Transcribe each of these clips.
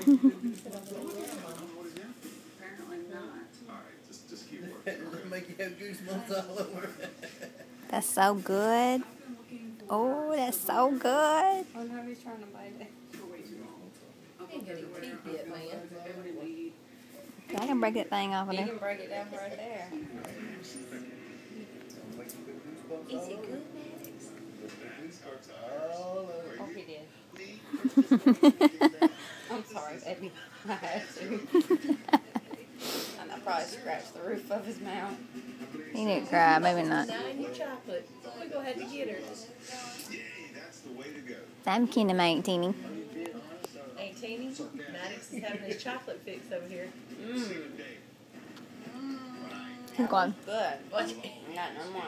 Make you have goosebumps all over. That's so good. Oh, that's so good. Oh no, he's trying to bite it. He ain't got any teeth yet, man. I can break that thing off of You there. can break it down right there. Is it good, All over. Oh, he did. I'm sorry, baby. I had to. And I probably scratched the roof of his mouth. He didn't cry, maybe not. Now in your chocolate. We're going to have to get her. I'm kind of 18. Ain't Teeny? Maddox is having his chocolate fix over here. He's gone. Good. Watch it. Not no more.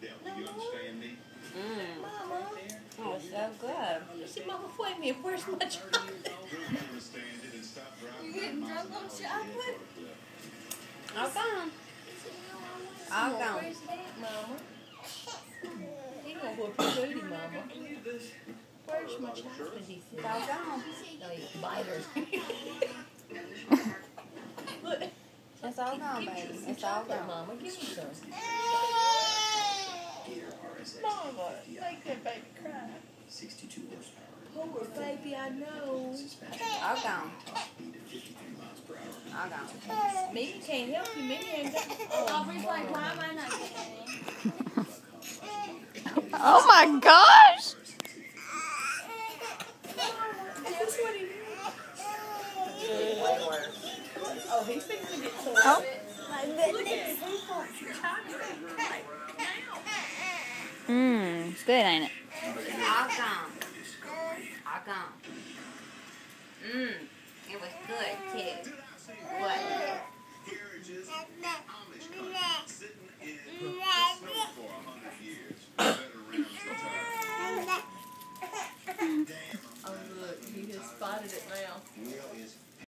Mama. Oh, it's so good. You see, Mama, wait a minute. Where's my chocolate? You getting drunk on chocolate? All gone. All gone. Where's that, Mama? He gonna whoop your booty, Mama. Where's my chocolate? He said. It's all gone. No, you bite her. Look. It's all gone, baby. It's all gone. Mama, give me some. Mama, make that baby cry. 62 horsepower. Poor baby, I know. All gone. All gone. Mimi can't help you. Mimi ain't got. Aubrey's like, why am I not getting any? Oh my gosh! Is this what he did? Oh, he's fixing to get sore. Oh. My goodness. It's good, ain't it? All gone. All gone. It was good, too. What? Oh, look, he has spotted it now.